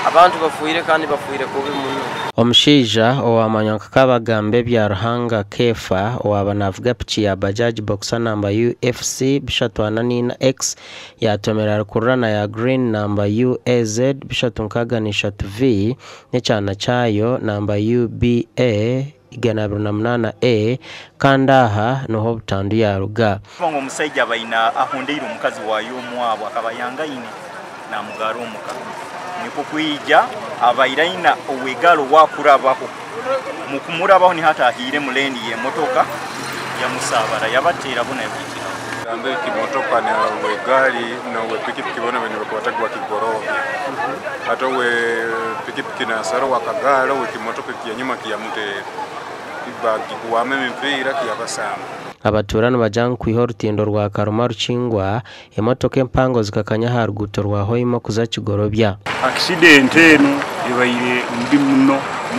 abantu bafuire kandi bafuire kubi muno. Omushaija owamanya nk'akabagambe bya Ruhanga Kefa owabanavuga piki ya Bajaj Boxer number UFC 384X yatomera rukurana ya Green number UAZ 363V n'ekyana kyayo number UBA 208A kandaha noho butandu yaruga. Ngo omusajja bayina ahondeire omukazi wayo omwabo akabayanga ine na mugaro omuka niko kuyija abayiraina owegalo wakurabaho mukumurabaho ni hata ahire mulendi ye motoka ya musabara yabatera bona yabikira ambe kimotoka na wegali na we pikipiki bona bene bakwatagwa kigoro hata we pikipiki na saro wakagalo we kimotoka kiyanyuma kiyamute ibagi kuwame mpira kiyabasama. Abaturano bajang kwiho rutindo rwa Karuma Rucingwa emotoka empango zikakanya haruguto rwaho imo kuza kigorobya. Accident eno ibaire ndi muno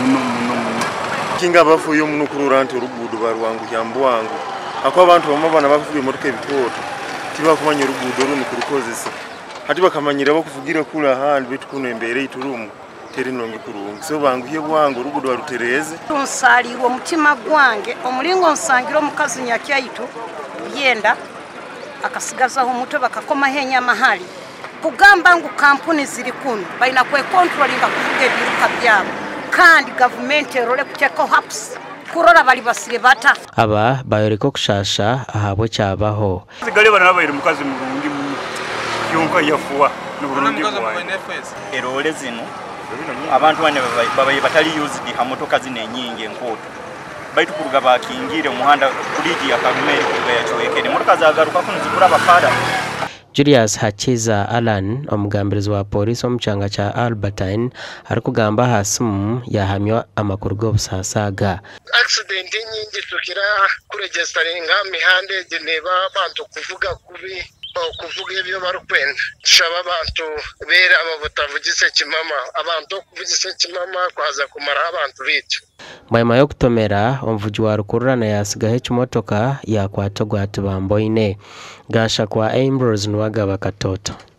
kinga bafuye muno kururante urugudo barwangu yambwangu ako abantu bamabana bafuye emotoka ebikoto kiba kumanya urugudo runo kurukozesa hati bakamanyira bakuvugira kula handi bitukuno embere iturumu terinonge kurungi so banguye bwangu urugudo barutereze onsalirwa mutima gwange omulingo nsangiro mukazi nyakyaito yenda akasigazaho muto bakakoma henya mahali kugamba ngo kampuni ziri kuno baina kwe controllinga kuvuga ebiruka byabo kandi government erole kucheka haps kurora bali basire bata aba bayoreko kushasha ahabo cyabaho zigale bana baire mukazi murundi yonka yafuwa n'uburundi erole zino abantu bane babaye batali used hamotoka zine nyingi enkoto baitu kuruga bakingire umuhanda kuliji ya Karumeli kuruga ya Chowekene motoka zagaruka kunzikura bapada. Julius Hachiza Alan omugambirizi wa polisi omuchanga cha Albertine ari kugamba hasimu yahamywa amakuru g'obusasaga. Accident nyingi tukira kuregisteringa mihande geneba abantu kuvuga kubi kuvuga ebyo barukwenda shaba abantu bera abavugise kimama abantu kuvugise kimama kwaza kumara abantu bitu Mwema yo kutomera omvuji wa rukurana yasigahe kimotoka yakwatogwa atubamboine gasha kwa Ambrose Nwagaba Katoto.